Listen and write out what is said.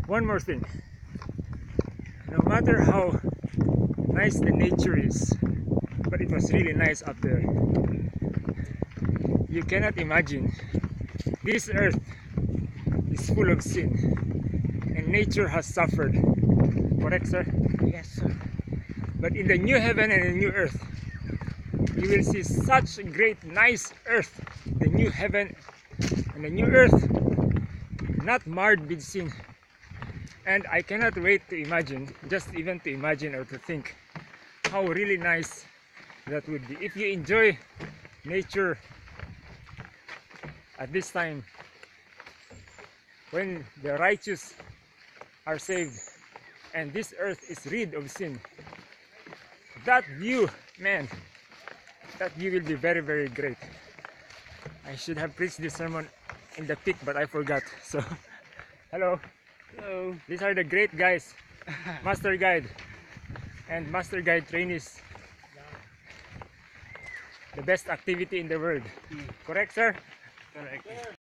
One more thing. No matter how nice the nature is, but it was really nice up there. You cannot imagine this earth is full of sin and nature has suffered. Correct, sir? Yes, sir. But in the new heaven and the new earth, you will see such a great, nice earth. The new heaven and the new earth, not marred with sin. And I cannot wait to imagine, just even to imagine or to think how really nice that would be. If you enjoy nature at this time, when the righteous are saved and this earth is rid of sin, that view, man, that view will be very, very great. I should have preached this sermon in the peak, but I forgot. So, hello. Hello. These are the great guys, Master Guide and Master Guide trainees. The best activity in the world. Correct, sir? Correct.